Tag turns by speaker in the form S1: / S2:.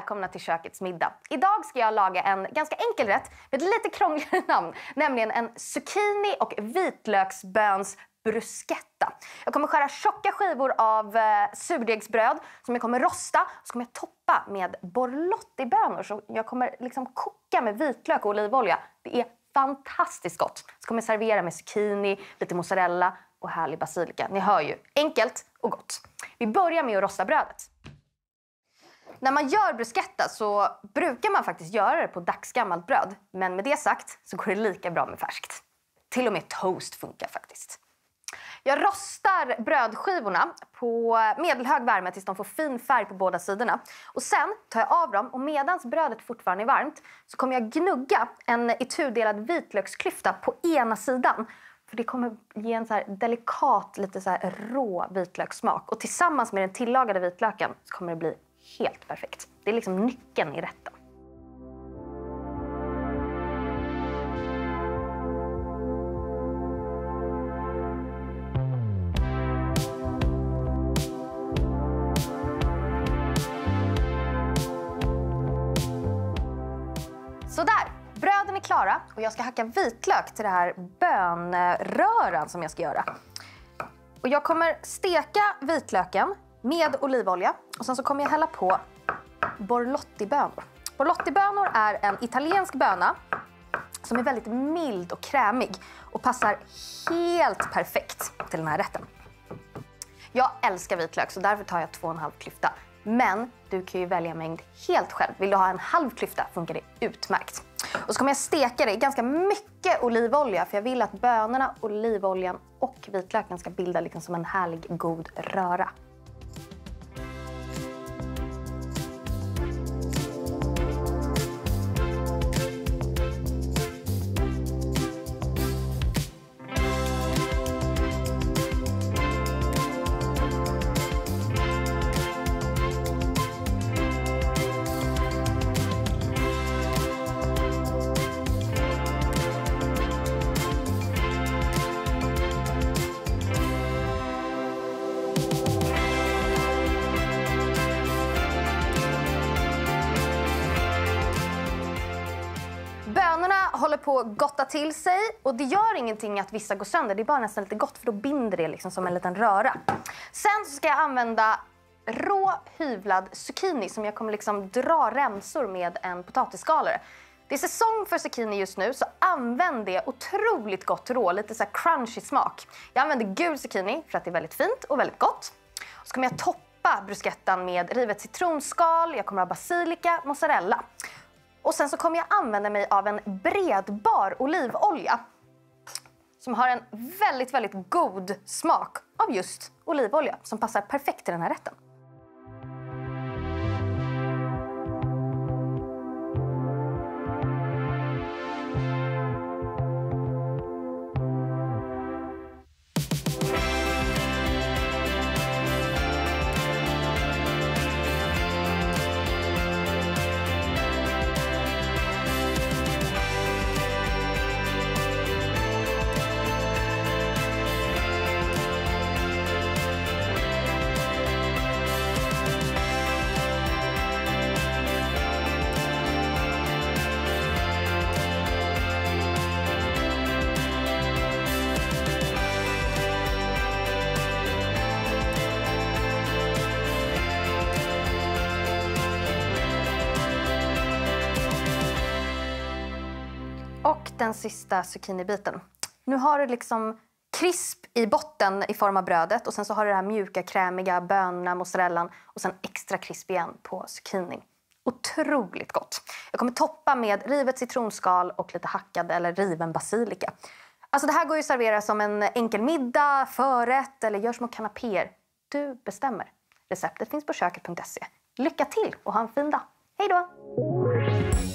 S1: välkomna till kökets middag. Idag ska jag laga en ganska enkel rätt med ett lite krångligare namn, nämligen en zucchini- och vitlöksböns bruschetta. Jag kommer skära tjocka skivor av surdegsbröd som jag kommer rosta. Så kommer jag toppa med borlottibönor. Så jag kommer liksom koka med vitlök och olivolja. Det är fantastiskt gott. Så kommer jag servera med zucchini, lite mozzarella och härlig basilika. Ni hör ju, enkelt och gott. Vi börjar med att rosta brödet. När man gör bruschetta så brukar man faktiskt göra det på dagsgammalt bröd. Men med det sagt så går det lika bra med färskt. Till och med toast funkar faktiskt. Jag rostar brödskivorna på medelhög värme tills de får fin färg på båda sidorna. Och sen tar jag av dem och medans brödet fortfarande är varmt så kommer jag gnugga en itudelad vitlöksklyfta på ena sidan. För det kommer ge en så här delikat, lite så här rå vitlökssmak. Och tillsammans med den tillagade vitlöken så kommer det bli helt perfekt. Det är liksom nyckeln i rätten. Sådär, bröden är klara och jag ska hacka vitlök till det här bönröran som jag ska göra. Och jag kommer steka vitlöken med olivolja och sen så kommer jag hälla på borlottibönor. Borlottibönor är en italiensk böna som är väldigt mild och krämig och passar helt perfekt till den här rätten. Jag älskar vitlök så därför tar jag 2,5 klyfta. Men du kan ju välja mängd helt själv. Vill du ha en halv klyfta funkar det utmärkt. Och så kommer jag steka det i ganska mycket olivolja för jag vill att bönorna, olivoljan och vitlöken ska bilda liksom som en härlig god röra. Bönorna håller på att gotta till sig och det gör ingenting att vissa går sönder. Det är bara nästan lite gott för då binder det liksom som en liten röra. Sen så ska jag använda rå hyvlad zucchini som jag kommer liksom dra remsor med en potatisskalare. Det är säsong för zucchini just nu så använd det otroligt gott rå, lite så här crunchy smak. Jag använder gul zucchini för att det är väldigt fint och väldigt gott. Så kommer jag toppa bruschettan med rivet citronskal, jag kommer ha basilika, mozzarella. Och sen så kommer jag använda mig av en bredbar olivolja som har en väldigt, väldigt god smak av just olivolja som passar perfekt till den här rätten. Och den sista zucchinibiten. Nu har du liksom krisp i botten i form av brödet och sen så har du det här mjuka, krämiga, bönorna, mozzarellan och sen extra krisp igen på zucchinin. Otroligt gott. Jag kommer toppa med rivet citronskal och lite hackad eller riven basilika. Alltså det här går ju att servera som en enkel middag, förrätt eller gör små kanapéer. Du bestämmer. Receptet finns på köket.se. Lycka till och ha en fin dag. Hej då!